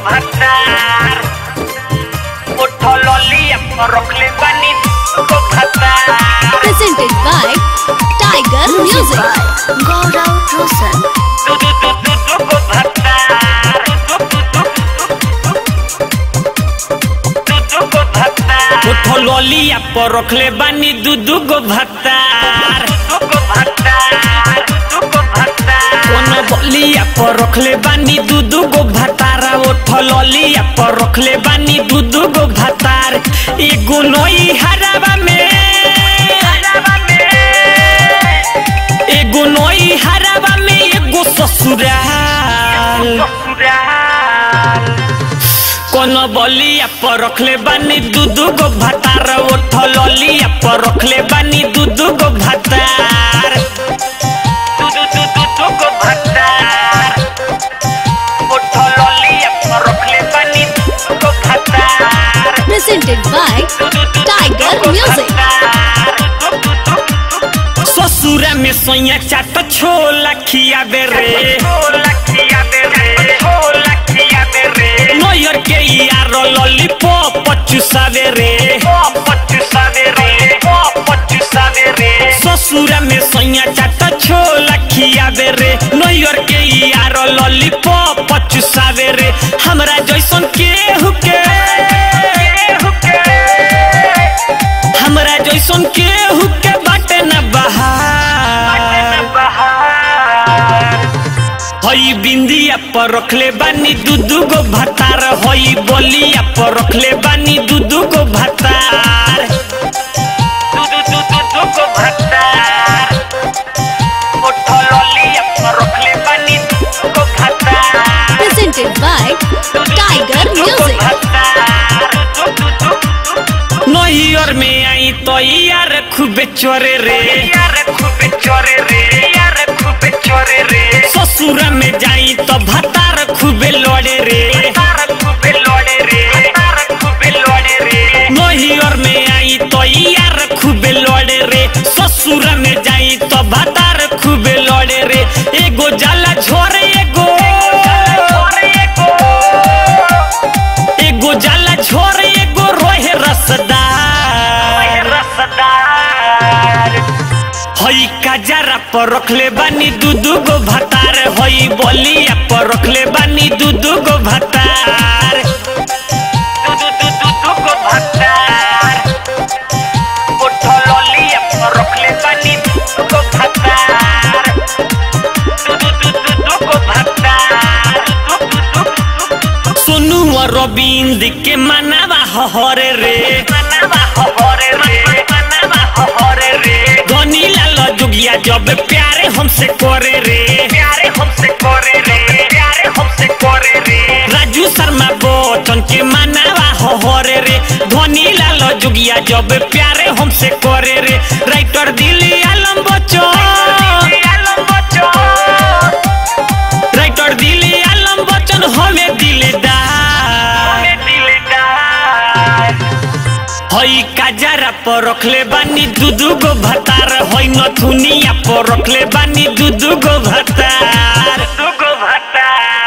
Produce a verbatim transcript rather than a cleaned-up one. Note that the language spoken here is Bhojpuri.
भत्तार उठल लिया रखले बानी दुगो भत्तार। Presented by Tiger Music. Gaurav Roshan. दुगो भत्तार दुगो भत्तार उठल लिया रखले बानी दुगो भत्तार दुगो भत्तार दुगो भत्तार कोनो बलिया पर रखले बानी दुगो भत्तार उठल लिया पर रखले बानी दुगो भत्तार। एगो नई हरावा में हरावा में एगो नई हरावा में एगो ससुराल ससुराल कोनो बलिया पर रखले बानी दुगो भत्तार उठल लिया पर रखले बानी दुगो भत्तार दुगो भत्तार उठल लिया पर रखले बानी दुगो भत्तार। Presented by Tiger Music. ससुरा में सोया चाट छोला खिया दे रे छोला खिया दे रे छोला खिया दे रे नोयर के यार लॉलीपॉप चुसावे रे पॉप चुसावे रे पॉप चुसावे रे ससुरा में सोया चाट छोला खिया दे रे नोयर के यार लॉलीपॉप चुसावे रे हमरा जैसन के हुके हमरा जैसन के हुके बाटे न बहार हई बिंदिया पर रखले बानी दुगो भत्तार हई बलिया पर रखले बानी दुगो भत्तार दुगो भत्तार उठल लिया पर रखले बानी दुगो भत्तार। Presented by Tiger Music. नैयर में आई तो यार खूबे चोरे रे यार खूबे चोरे रे यार खूबे चोरे रे ससुर में जाई तो भत्तार खूबे लड़े रे भत्तार खूबे लड़े रे भत्तार खूबे लड़े रे नैयर में आई तो यार खूबे लड़े रे ससुर में जाई तो भत्तार खूबे लड़े रे एगो जाला झोरे एगो एगो जाला झोरे एगो रोहे रसदार हई काजरा पर रखले बानी दुगो भत्तार हई बलिया पर रखले बानी दुगो भत्तार दुगो भत्तार उठल लिया पर रखले बानी दुगो भत्तार दुगो भत्तार सोनू रविंद के मनावा हरे रे मनावा हरे रे मनावा हरे रे धनी लाल जुगिया जब प्यारे हमसे करे रे प्यारे हमसे करे रे प्यारे हमसे करे रे राजू शर्मा बच्चन के मनावा हरे रे धनी लाल जुगिया जब प्यारे हमसे करे रे राइटर दिल्ली आलम बच्चन आलम बच्चन राइटर दिल्ली आलम बच्चन हमें दिलदार हई काजरा पर रखले बानी दुगो भत्तार हई नथुनिया पर रखले बानी दुगो भत्तार।